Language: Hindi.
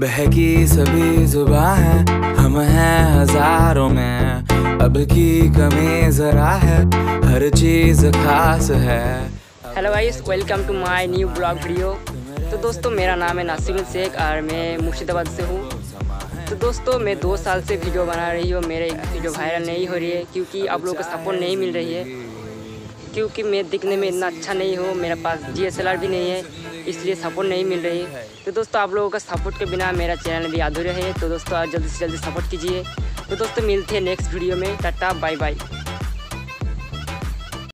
बहकी सभी जुबां है, हम हैं हजारों में, अब की कमी जरा है, हर चीज खास है। Hello guys, welcome to my new blog video. तो दोस्तों, मेरा नाम है नासिर शेख और मैं मुर्शिदाबाद से हूँ। तो दोस्तों, मैं 2 साल से वीडियो बना रही हूँ। मेरे वीडियो वायरल नहीं हो रही है क्योंकि आप लोगों का सपोर्ट नहीं मिल रही है, क्योंकि मैं दिखने में इतना अच्छा नहीं हूँ, मेरे पास DSLR भी नहीं है, इसलिए सपोर्ट नहीं मिल रही है। तो दोस्तों, आप लोगों का सपोर्ट के बिना मेरा चैनल भी अधूरा है। तो दोस्तों, आप जल्दी से जल्दी सपोर्ट कीजिए। तो दोस्तों, मिलते हैं नेक्स्ट वीडियो में। Tata bye bye.